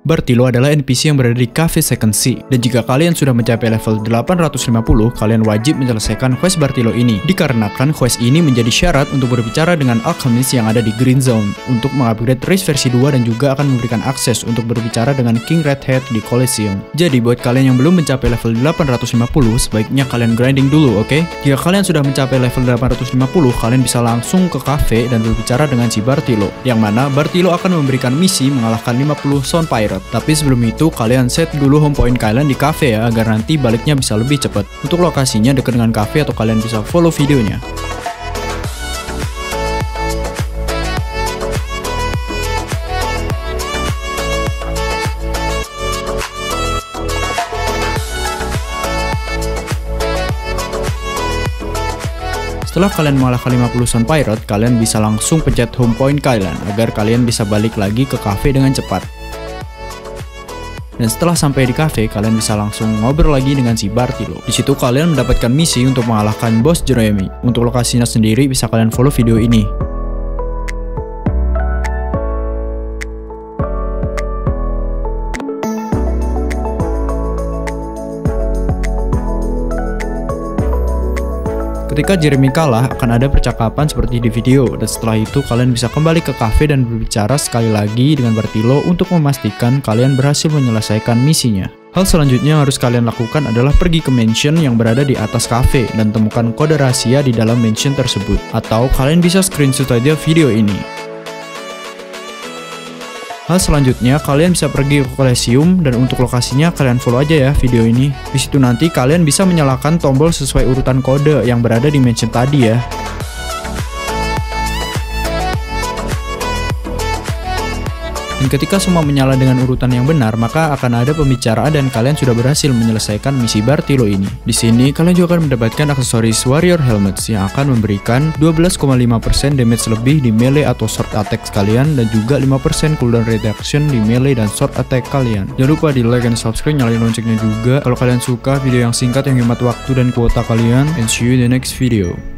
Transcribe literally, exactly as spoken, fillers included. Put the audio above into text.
Bartilo adalah N P C yang berada di Cafe Second Sea, dan jika kalian sudah mencapai level delapan ratus lima puluh, kalian wajib menyelesaikan quest Bartilo ini, dikarenakan quest ini menjadi syarat untuk berbicara dengan Alchemist yang ada di Green Zone, untuk mengupgrade Race versi dua dan juga akan memberikan akses untuk berbicara dengan King Redhead di Coliseum. Jadi buat kalian yang belum mencapai level delapan ratus lima puluh, sebaiknya kalian grinding dulu, oke? Okay? Jika kalian sudah mencapai level delapan ratus lima puluh, kalian bisa langsung ke cafe dan berbicara dengan si Bartilo, yang mana Bartilo akan memberikan misi mengalahkan lima puluh Sound Pirate. Tapi sebelum itu, kalian set dulu home point kalian di cafe ya, agar nanti baliknya bisa lebih cepat. Untuk lokasinya dekat dengan cafe atau kalian bisa follow videonya. Setelah kalian mengalahkan lima puluh Sound Pirate, kalian bisa langsung pencet home point kalian agar kalian bisa balik lagi ke cafe dengan cepat. Dan setelah sampai di cafe, kalian bisa langsung ngobrol lagi dengan si Bartilo. Di situ kalian mendapatkan misi untuk mengalahkan bos Jeremy. Untuk lokasinya sendiri bisa kalian follow video ini. Ketika Jeremy kalah, akan ada percakapan seperti di video, dan setelah itu kalian bisa kembali ke cafe dan berbicara sekali lagi dengan Bartilo untuk memastikan kalian berhasil menyelesaikan misinya. Hal selanjutnya yang harus kalian lakukan adalah pergi ke mansion yang berada di atas cafe dan temukan kode rahasia di dalam mansion tersebut. Atau kalian bisa screenshot aja video ini. Hal selanjutnya, kalian bisa pergi ke Coliseum dan untuk lokasinya kalian follow aja ya video ini. Di situ nanti kalian bisa menyalakan tombol sesuai urutan kode yang berada di mansion tadi ya. Dan ketika semua menyala dengan urutan yang benar, maka akan ada pembicaraan dan kalian sudah berhasil menyelesaikan misi Bartilo ini. Di sini kalian juga akan mendapatkan aksesoris Warrior Helmets yang akan memberikan dua belas koma lima persen damage lebih di melee atau sword attack kalian dan juga lima persen cooldown reduction di melee dan sword attack kalian. Jangan lupa di like dan subscribe, nyalain loncengnya juga kalau kalian suka video yang singkat yang hemat waktu dan kuota kalian. And see you in the next video.